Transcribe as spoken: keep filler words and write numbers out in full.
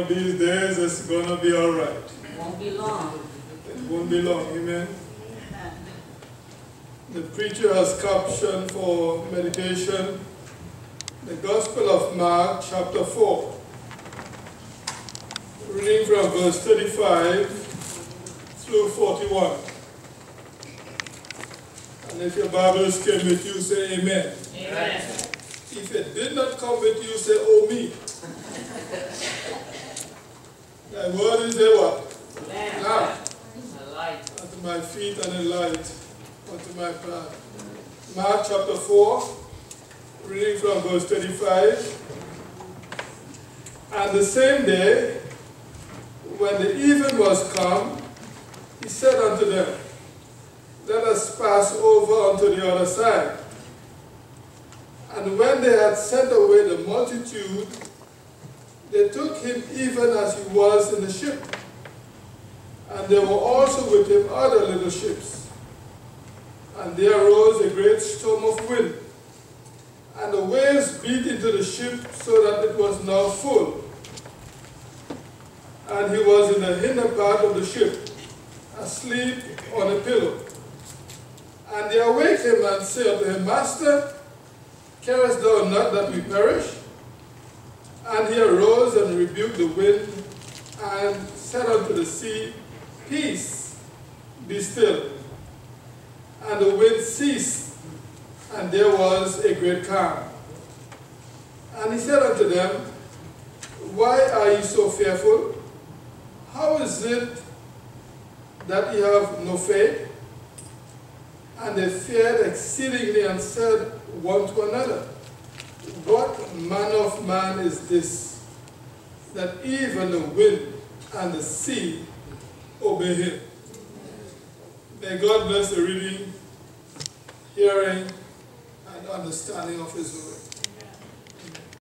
of these days it's going to be all right. It won't be long. It won't be long, amen. The preacher has captioned for meditation the Gospel of Mark, chapter four, reading from verse thirty-five through forty-one. And if your Bibles came with you, say amen. Amen. If it did not come with you, say, oh me. Thy word is a what? Lamp. Lamp A light. unto my feet and a light unto my path. Mark chapter four, reading from verse thirty-five. And the same day, when the even was come, he said unto them, let us pass over unto the other side. And when they had sent away the multitude, they took him even as he was in the ship. And there were also with him other little ships. And there arose a great storm of wind, and the waves beat into the ship so that it was now full. And he was in the hinder part of the ship, asleep on a pillow. And they awake him and say unto him, Master, carest thou not that we perish? And he arose and rebuked the wind, and said unto the sea, Peace, be still. And the wind ceased, and there was a great calm. And he said unto them, Why are ye so fearful? How is it that ye have no faith? And they feared exceedingly and said one to another, What manner of man is this, that even the wind and the sea obey him? May God bless the reading, hearing, and understanding of his word.